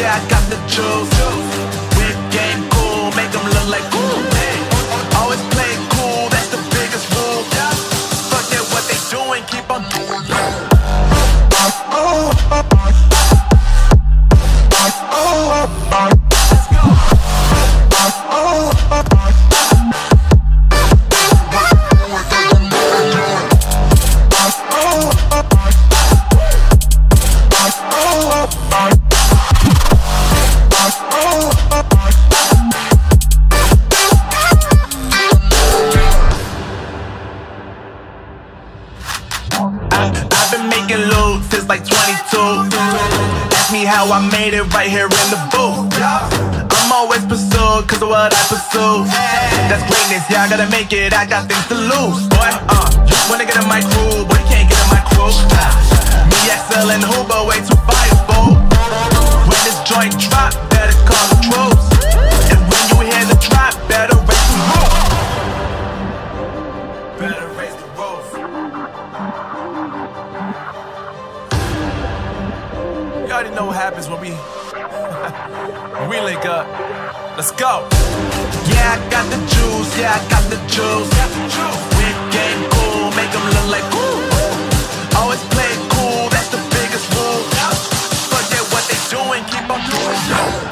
yeah, I got the juice. Whip game cool, make them look like cool. Always play cool, that's the biggest rule. Forget what they doing, keep on doing. I've been making loot since like 22. Ask me how I made it right here in the booth. I'm always pursued cause of what I pursue. That's greatness, yeah, I gotta make it, I got things to lose. Boy, wanna get in my crew, boy, you can't get in my crew. Me, XL and Huber, way too fireable. When this joint drop, better call the troops. And when you hear the drop, better raise the roof. Better raise the roof. You already know what happens when we link up. Let's go. Yeah, I got the juice. Yeah, I got the juice. Whip game cool, make them look like cool. Always play cool, that's the biggest rule. Forget what they doing, keep on doing.